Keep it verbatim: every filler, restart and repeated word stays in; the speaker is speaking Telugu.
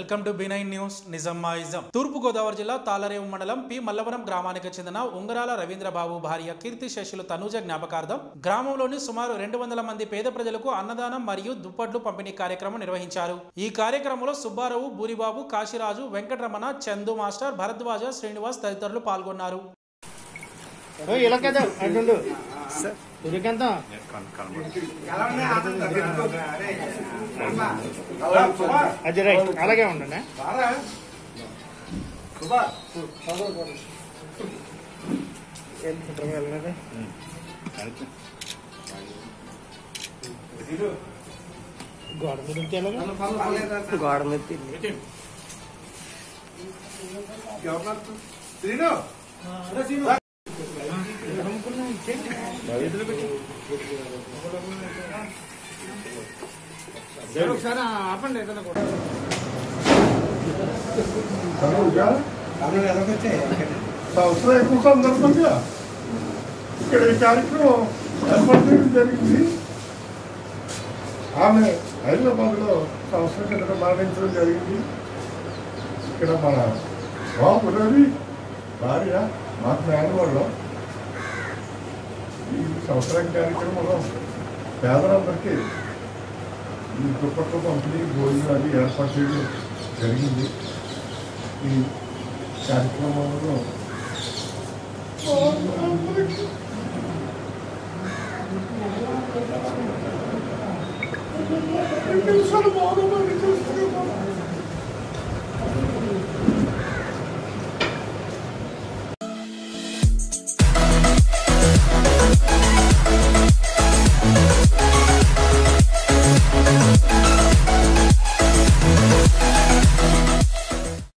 Welcome to B nine news నిజామాయిజం. తూర్పు గోదావరి జిల్లా తాళరేవు మండలం పి మల్లవరం గ్రామానికి చెందిన ఉంగరాల రవీంద్రబాబు భార్య కీర్తి శేషులు తనూజ జ్ఞాపకార్థం గ్రామంలోని సుమారు రెండు వందల మంది పేద ప్రజలకు అన్నదానం మరియు దుప్పట్లు పంపిణీ కార్యక్రమం నిర్వహించారు. ఈ కార్యక్రమంలో సుబ్బారావు, బూరిబాబు, కాశీరాజు, వెంకటరమణ, చందు మాస్టర్, భరద్వాజ, శ్రీనివాస్ తదితరులు పాల్గొన్నారు. అలాగే ఉండండి. గోడ మీద గోడ మీద ఒకసారి ఆపండి. సంవత్సరం ఎక్కువ సందర్భంగా ఇక్కడ ఈ కార్యక్రమం ఏర్పాటు చేయడం జరిగింది. ఆమె హైదరాబాద్లో సంవత్సరం కింద మరణించడం జరిగింది. ఇక్కడ మన బాబు రవి భార్య మాకు మేనవాళ్ళం ఈ సంవత్సరం కార్యక్రమంలో పేదలందరికీ ఈ దుప్పట్ల పంపిణీ భోజనం అది ఏర్పాటు చేయడం జరిగింది. ఈ కార్యక్రమంలో బాగుంది.